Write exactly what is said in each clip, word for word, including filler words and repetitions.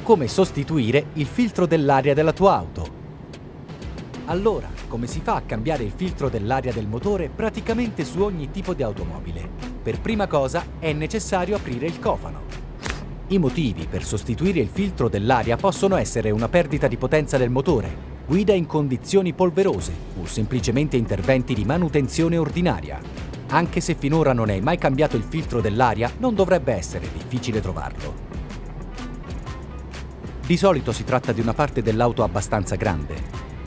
Come sostituire il filtro dell'aria della tua auto. Allora, come si fa a cambiare il filtro dell'aria del motore praticamente su ogni tipo di automobile? Per prima cosa è necessario aprire il cofano. I motivi per sostituire il filtro dell'aria possono essere una perdita di potenza del motore, guida in condizioni polverose o semplicemente interventi di manutenzione ordinaria. Anche se finora non hai mai cambiato il filtro dell'aria, non dovrebbe essere difficile trovarlo. Di solito si tratta di una parte dell'auto abbastanza grande.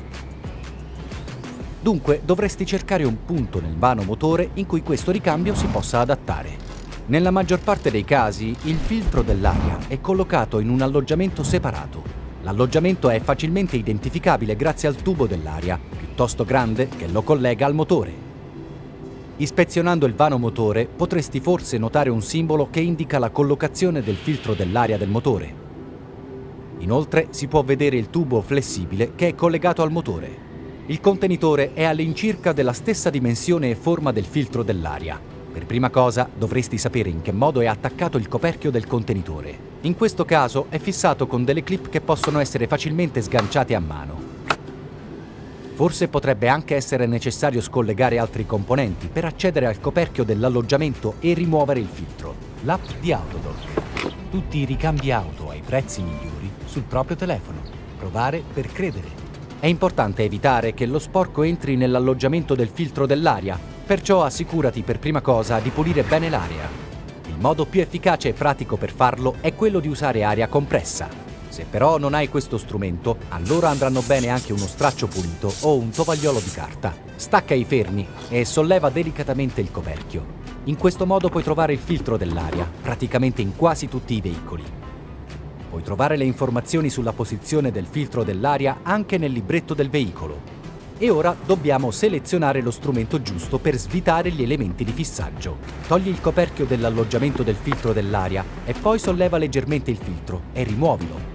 Dunque dovresti cercare un punto nel vano motore in cui questo ricambio si possa adattare. Nella maggior parte dei casi il filtro dell'aria è collocato in un alloggiamento separato. L'alloggiamento è facilmente identificabile grazie al tubo dell'aria, piuttosto grande, che lo collega al motore. Ispezionando il vano motore potresti forse notare un simbolo che indica la collocazione del filtro dell'aria del motore. Inoltre si può vedere il tubo flessibile che è collegato al motore. Il contenitore è all'incirca della stessa dimensione e forma del filtro dell'aria. Per prima cosa dovresti sapere in che modo è attaccato il coperchio del contenitore. In questo caso è fissato con delle clip che possono essere facilmente sganciate a mano. Forse potrebbe anche essere necessario scollegare altri componenti per accedere al coperchio dell'alloggiamento e rimuovere il filtro. L'app di Autodoc. Tutti i ricambi auto ai prezzi migliori sul proprio telefono. Provare per credere. È importante evitare che lo sporco entri nell'alloggiamento del filtro dell'aria, perciò assicurati per prima cosa di pulire bene l'aria. Il modo più efficace e pratico per farlo è quello di usare aria compressa. Se però non hai questo strumento, allora andranno bene anche uno straccio pulito o un tovagliolo di carta. Stacca i fermi e solleva delicatamente il coperchio. In questo modo puoi trovare il filtro dell'aria, praticamente in quasi tutti i veicoli. Puoi trovare le informazioni sulla posizione del filtro dell'aria anche nel libretto del veicolo. E ora dobbiamo selezionare lo strumento giusto per svitare gli elementi di fissaggio. Togli il coperchio dell'alloggiamento del filtro dell'aria e poi solleva leggermente il filtro e rimuovilo.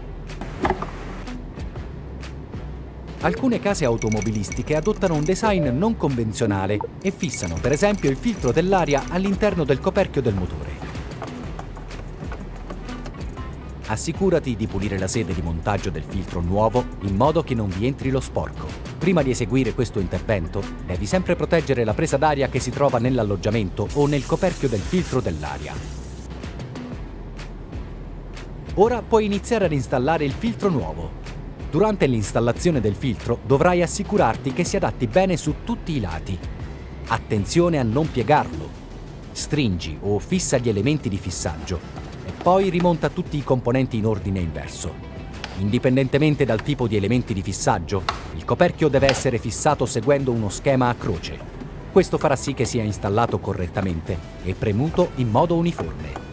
Alcune case automobilistiche adottano un design non convenzionale e fissano, per esempio, il filtro dell'aria all'interno del coperchio del motore. Assicurati di pulire la sede di montaggio del filtro nuovo in modo che non vi entri lo sporco. Prima di eseguire questo intervento, devi sempre proteggere la presa d'aria che si trova nell'alloggiamento o nel coperchio del filtro dell'aria. Ora puoi iniziare ad installare il filtro nuovo. Durante l'installazione del filtro dovrai assicurarti che si adatti bene su tutti i lati. Attenzione a non piegarlo. Stringi o fissa gli elementi di fissaggio e poi rimonta tutti i componenti in ordine inverso. Indipendentemente dal tipo di elementi di fissaggio, il coperchio deve essere fissato seguendo uno schema a croce. Questo farà sì che sia installato correttamente e premuto in modo uniforme.